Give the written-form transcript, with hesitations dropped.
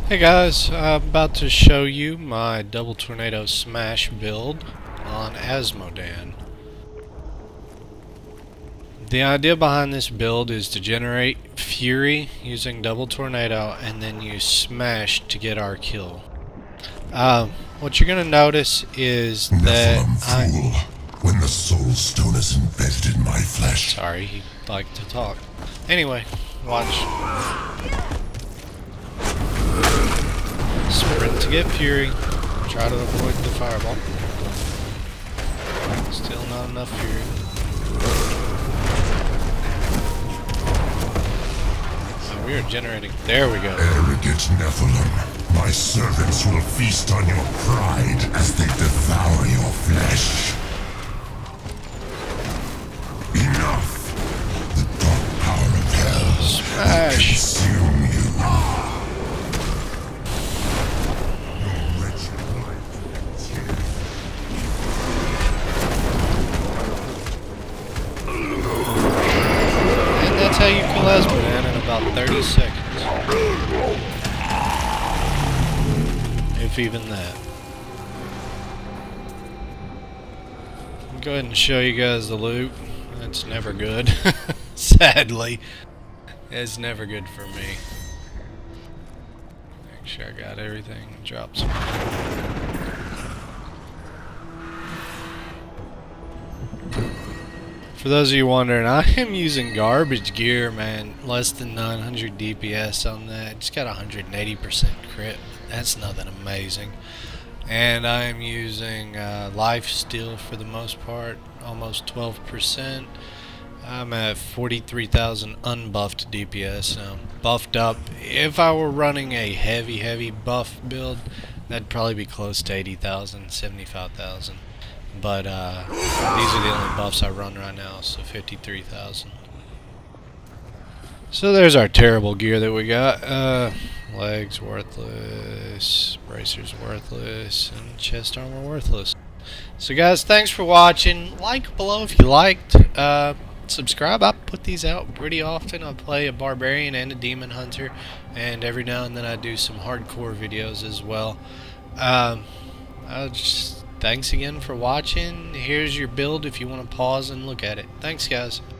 Hey guys, I'm about to show you my double tornado smash build on Azmodan. The idea behind this build is to generate fury using double tornado and then use smash to get our kill. What you're gonna notice is that when the soul stone is embedded in my flesh. Sorry, he liked to talk. Anyway, watch. Sprint to get fury. Try to avoid the fireball. Still not enough fury. So we are generating. There we go. Arrogant Nephilim, my servants will feast on your pride as they devour your flesh. Enough! The dark power of hell Smash! Consume you. And that's how you kill Azmodan in about 30 seconds. If even that. I'll go ahead and show you guys the loot. That's never good. Sadly. It's never good for me. Make sure I got everything. Drop some. For those of you wondering, I am using garbage gear, man. Less than 900 DPS on that. Just got 180% crit. That's nothing amazing. And I am using life steal for the most part. Almost 12%. I'm at 43,000 unbuffed DPS now. Buffed up. If I were running a heavy buff build, that'd probably be close to 80,000, 75,000. But these are the only buffs I run right now, so 53,000. So there's our terrible gear that we got. Legs worthless, bracers worthless, and chest armor worthless. So guys, thanks for watching. Like below if you liked. Subscribe. I put these out pretty often. I play a Barbarian and a Demon Hunter, and every now and then I do some hardcore videos as well. Thanks again for watching. Here's your build if you want to pause and look at it. Thanks guys.